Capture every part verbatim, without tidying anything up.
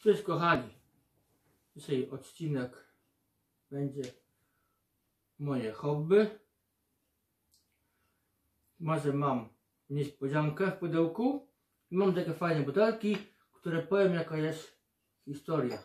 Cześć kochani, dzisiaj odcinek będzie moje hobby. Może mam niespodziankę w pudełku. Mam takie fajne butelki, które powiem jaka jest historia.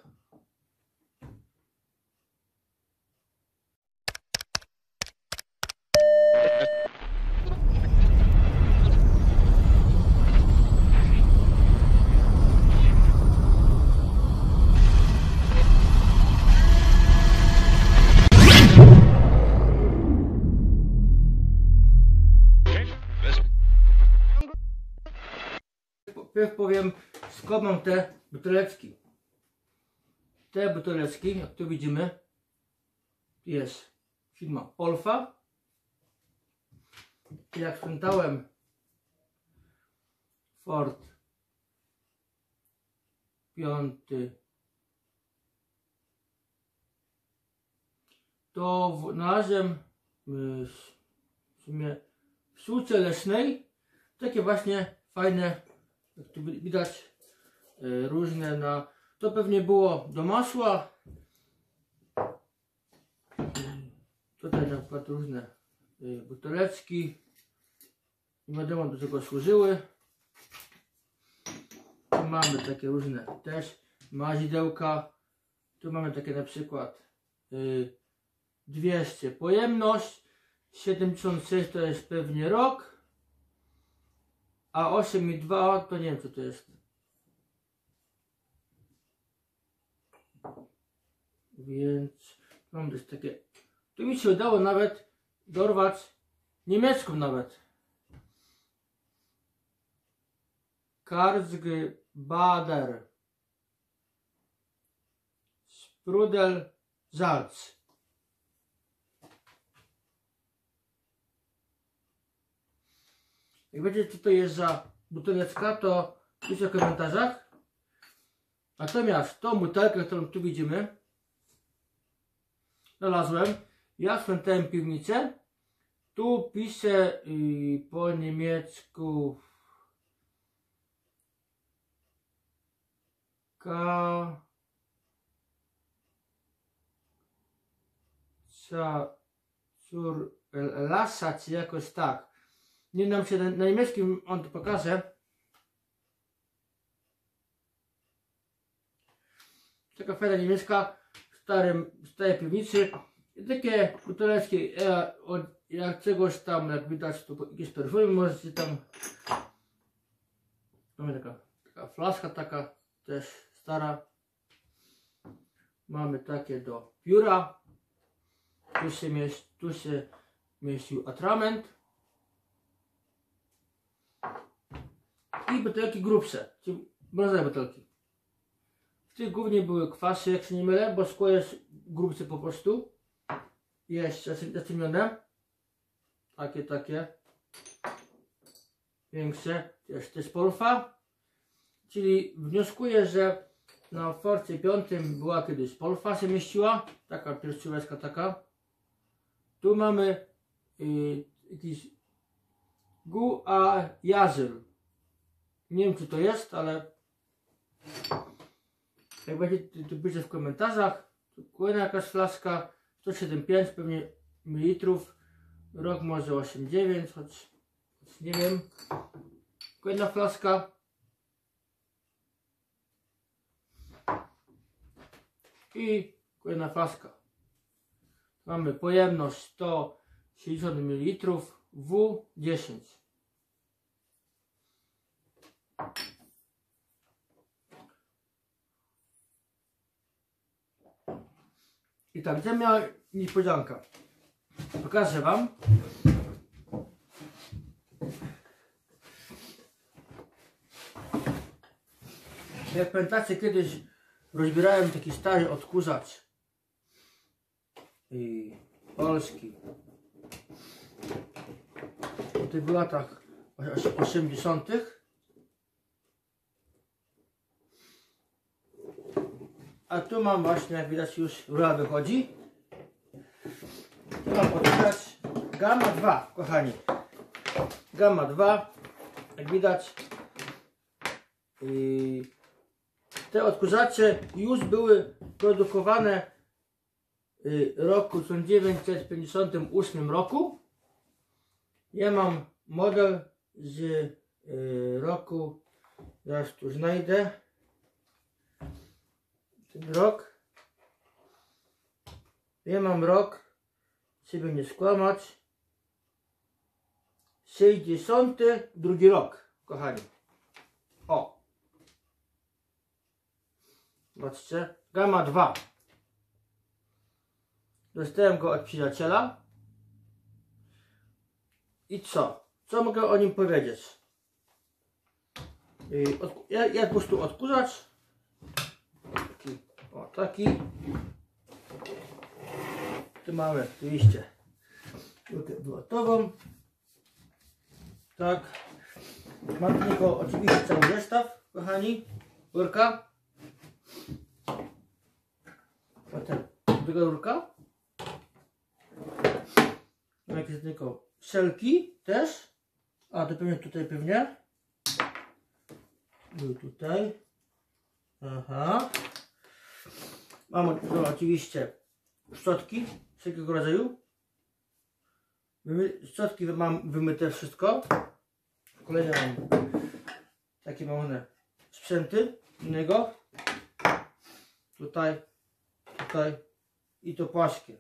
Najpierw powiem, skąd mam te buteleczki. Te buteleczki, jak tu widzimy, jest firma Olfa. I jak sprzątałem Ford piąty, to znalazłem w sumie w Suce Leśnej takie właśnie fajne, jak tu widać, różne na, to pewnie było do masła. Tutaj na przykład różne buteleczki, nie wiadomo do czego służyły. Tu mamy takie różne też mazidełka. Tu mamy takie na przykład dwieście pojemność, siedemdziesiąt sześć to jest pewnie rok, a osiem i dwa to nie wiem co to jest. Więc mam też takie, tu mi się udało nawet dorwać niemiecką nawet. Karlsbader Sprudel Salz. Jak wiecie co to jest za buteleczka, to piszcie w komentarzach. Natomiast tą butelkę, którą tu widzimy, znalazłem. Ja sprzątałem piwnicę. Tu piszę yy, po niemiecku K Zur Lasa, czy jakoś tak. Nie nam się na, na niemieckim, on to pokaże. Taka fajna niemiecka w starym, w starej piwnicy. I takie buteleczki, ja, od, jak czegoś tam, jak widać, tu jakieś perfumy możecie tam. Mamy taka, taka flaszka, taka też stara. Mamy takie do pióra. Tu się, mieści, tu się mieścił atrament. I butelki grubsze, czyli brązowe butelki. W tych głównie były kwasy, jak się nie mylę, bo szkło jest grubsze po prostu. Jeszcze zaciemnione. Takie, takie. Większe. Jest też Polfa. Czyli wnioskuję, że na Forcie piątym była kiedyś Polfa, się mieściła. Taka pierścióweczka taka. Tu mamy yy, jakiś Gu a Jazyl. Nie wiem, czy to jest, ale jak będziecie, to piszcie w komentarzach. Tu kolejna jakaś flaska, sto siedemdziesiąt pięć pewnie mililitrów, rok może osiemdziesiąt dziewięć, choć, choć nie wiem. Kolejna flaska. I kolejna flaska. Mamy pojemność sto sześćdziesiąt mililitrów, W dziesięć. I tak, gdzie miała niespodzianka? Pokażę wam. Jak pamiętacie, kiedyś rozbierałem taki stary odkurzacz i polski. W tych latach osiemdziesiątych. A tu mam właśnie, jak widać, już rura wychodzi. Tu mam odkurzacz Gamma dwa, kochani. Gamma dwa, jak widać. Yy, te odkurzacze już były produkowane w roku tysiąc dziewięćset pięćdziesiątym ósmym roku. Ja mam model z y, roku, zaraz tu znajdę ten rok. Ja mam rok, żeby nie skłamać, sześćdziesiąty drugi rok, kochani. O! Zobaczcie, Gamma dwa. Dostałem go od przyjaciela. I co? Co mogę o nim powiedzieć? Yy, od, jak, jak po prostu odkurzacz. Taki, o taki. Tu mamy oczywiście lukę wylotową. Tak. Mam tylko oczywiście cały zestaw, kochani. Rurka. Potem druga rurka. Mam jakieś tylko szelki też. A to pewnie tutaj pewnie. Był tutaj. Aha. Mam no, oczywiście szczotki wszelkiego rodzaju. Wymy, szczotki mam wymyte wszystko. Kolejne mam takie małe sprzęty innego. Tutaj, tutaj i to płaskie.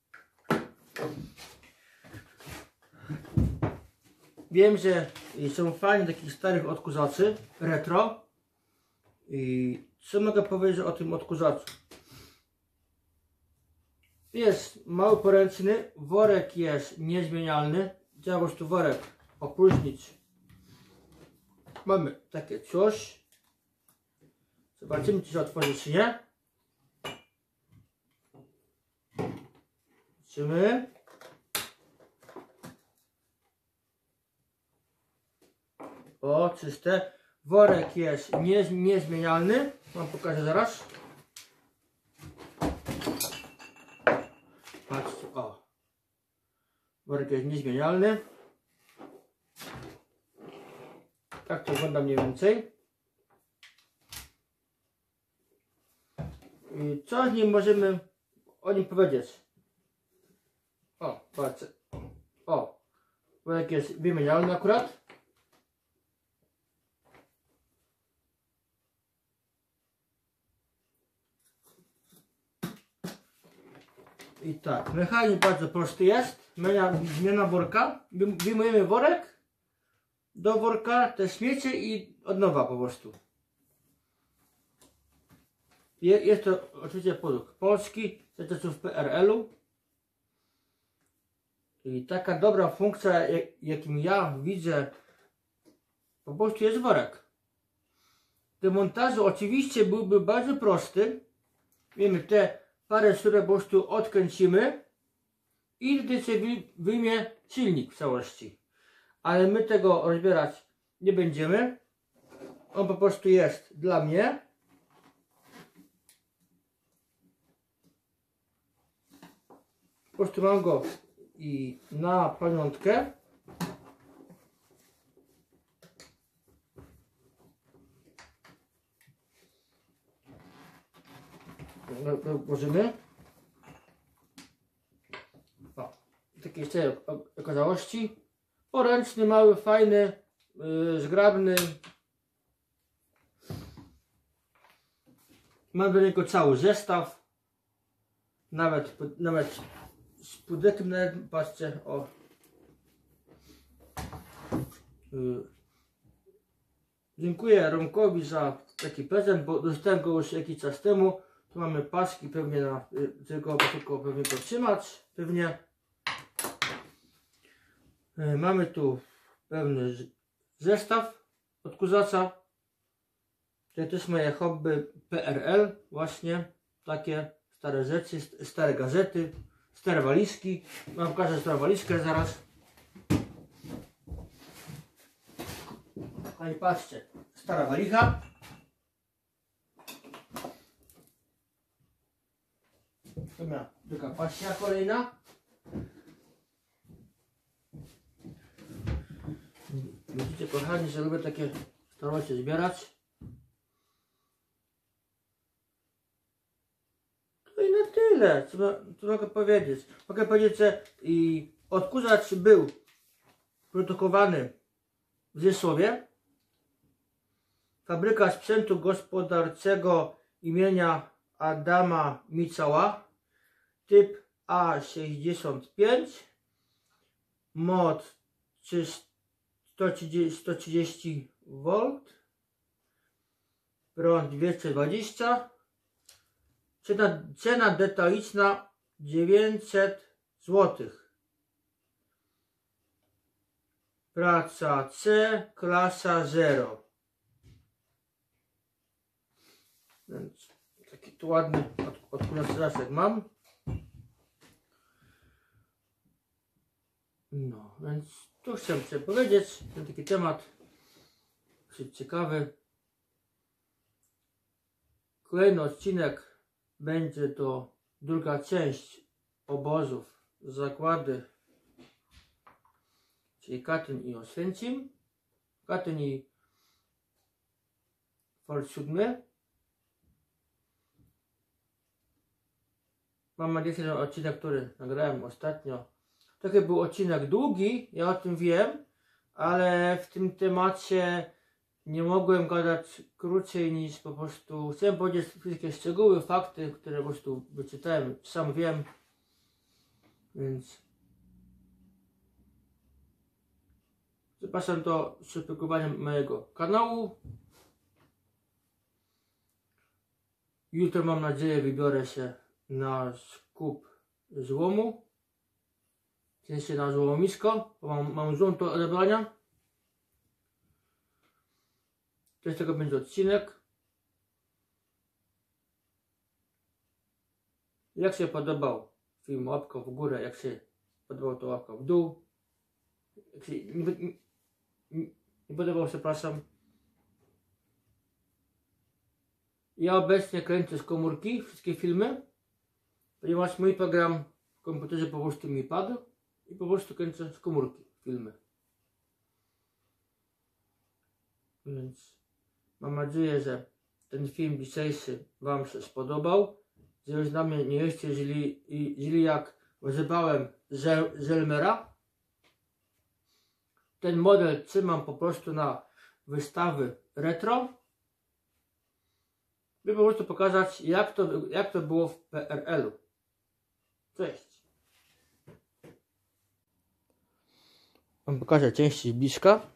Wiem, że są fani takich starych odkurzaczy retro. I co mogę powiedzieć o tym odkurzaczu? Jest mały poręczny, worek jest niezmienialny. Trzeba po prostu worek opróżnić. Mamy takie coś. Zobaczymy, czy się otworzy, czy nie. Zobaczymy. O, czyste. Worek jest nie, niezmienialny. Wam pokażę zaraz. Patrzcie, o. Worek jest niezmienialny. Tak to wygląda mniej więcej. I co z nim możemy o nim powiedzieć? O, patrzcie. O, worek jest wymienialny akurat. I tak, mechanizm bardzo prosty jest. Zmiana worka. Wyjmujemy worek. Do worka te śmiecie i od nowa po prostu. Jest to oczywiście produkt polski, z czasów P R L-u. I taka dobra funkcja, jakim ja widzę, po prostu jest worek. Demontaż oczywiście byłby bardzo prosty. Wiemy, te parę, które po prostu odkręcimy i wtedy się wyjmie silnik w całości. Ale my tego rozbierać nie będziemy. On po prostu jest dla mnie. Po prostu mam go i na pamiątkę. Włożymy. O, takie jeszcze okazałości. Poręczny, mały, fajny, yy, zgrabny. Mam do niego cały zestaw. Nawet, nawet z pudełkiem, nawet, patrzcie, o. Yy. Dziękuję Romkowi za taki prezent, bo dostałem go już jakiś czas temu. Tu mamy paski pewnie na tylko, tylko pewnie to trzymać, pewnie. Yy, mamy tu pewny zestaw odkurzacza. To jest moje hobby P R L, właśnie takie stare rzeczy, stare gazety, stare walizki. Mam pokażę starą walizkę zaraz. No i patrzcie, stara walicha. Tu miała taka paśnia kolejna. Widzicie, kochani, że lubię takie starocie zbierać. i na tyle. Co, co mogę powiedzieć? Mogę powiedzieć, że i odkurzacz był produkowany w Rzeszowie. Fabryka sprzętu gospodarczego imienia Adama Micała. Typ A sześćdziesiąt pięć. Moc sto trzydzieści wolt. Prąd dwieście dwadzieścia. Cena, cena detaliczna dziewięćset złotych. Praca C, klasa zero. Więc taki tu ładny od, odkurzacz mam. No, więc tu chcę sobie powiedzieć, ten taki temat dosyć ciekawy. Kolejny odcinek będzie to druga część obozów, zakłady, czyli Katyń i Oświęcim, Katyń i Fort siódmy. Mam nadzieję, że ten odcinek, który nagrałem ostatnio, trochę był odcinek długi, ja o tym wiem, ale w tym temacie nie mogłem gadać krócej niż po prostu, chciałem powiedzieć wszystkie szczegóły, fakty, które po prostu wyczytałem, sam wiem, więc zapraszam do subskrybowania mojego kanału. Jutro mam nadzieję wybiorę się na skup złomu, w sensie na złomowisko, bo mam, mam złom do odebrania. To z tego będzie odcinek. Jak się podobał film, łapka w górę, jak się podobał, to łapka w dół. Jak się nie, nie, nie podobał, przepraszam. Ja obecnie kręcę z komórki wszystkie filmy, ponieważ mój program w komputerze po prostu mi padł i po prostu kręcę z komórki filmy. Więc mam nadzieję, że ten film dzisiejszy Wam się spodobał. Że już na mnie nie jesteście źli, źli jak używałem Zelmera. Ten model trzymam po prostu na wystawy retro, by po prostu pokazać, jak to, jak to było w P R L u. Cześć. Wam pokażę części z bliska.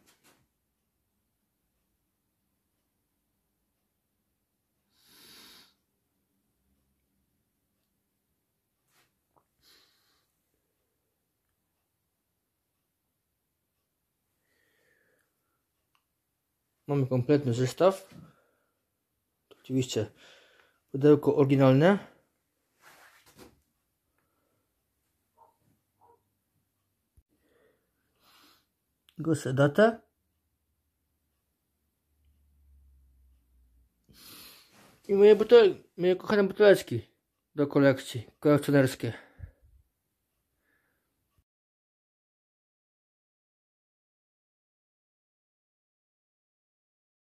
Mamy kompletny zestaw. Oczywiście pudełko oryginalne. Głoszę datę. I moje butel, moje kochane buteleczki do kolekcji, kolekcjonerskie.